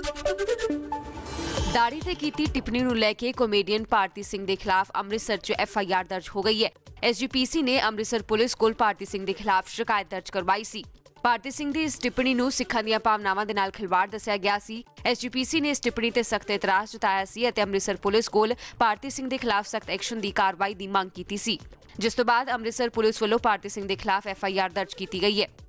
ਦਾੜੀ ਤੇ ਕੀਤੀ ਟਿੱਪਣੀ ਨੂੰ ਲੈ ਕੇ ਕਾਮੇਡੀਅਨ ਭਾਰਤੀ ਸਿੰਘ ਦੇ ਖਿਲਾਫ ਅੰਮ੍ਰਿਤਸਰ 'ਚ FIR ਦਰਜ ਹੋ ਗਈ ਹੈ। SGPC ਨੇ ਅੰਮ੍ਰਿਤਸਰ ਪੁਲਿਸ ਕੋਲ ਭਾਰਤੀ ਸਿੰਘ ਦੇ ਖਿਲਾਫ ਸ਼ਿਕਾਇਤ ਦਰਜ ਕਰਵਾਈ ਸੀ। ਭਾਰਤੀ ਸਿੰਘ ਦੀ ਇਸ ਟਿੱਪਣੀ ਨੂੰ ਸਿੱਖਾਂ ਦੀਆਂ ਭਾਵਨਾਵਾਂ ਦੇ ਨਾਲ ਖਿਲਵਾੜ ਦੱਸਿਆ ਗਿਆ ਸੀ। SGPC ਨੇ ਇਸ ਟਿੱਪਣੀ ਤੇ ਸਖਤ ਇਤਰਾਜ਼ ਜਤਾਇਆ ਸੀ ਅਤੇ ਅੰਮ੍ਰਿਤਸਰ ਪੁਲਿਸ ਕੋਲ ਭਾਰਤੀ ਸਿੰਘ ਦੇ ਖਿਲਾਫ ਸਖਤ ਐਕਸ਼ਨ ਦੀ ਕਾਰਵਾਈ ਦੀ ਮੰਗ ਕੀਤੀ ਸੀ, ਜਿਸ ਤੋਂ ਬਾਅਦ ਅੰਮ੍ਰਿਤਸਰ ਪੁਲਿਸ ਵੱਲੋਂ ਭਾਰਤੀ ਸਿੰਘ ਦੇ ਖਿਲਾਫ FIR ਦਰਜ ਕੀਤੀ ਗਈ ਹੈ।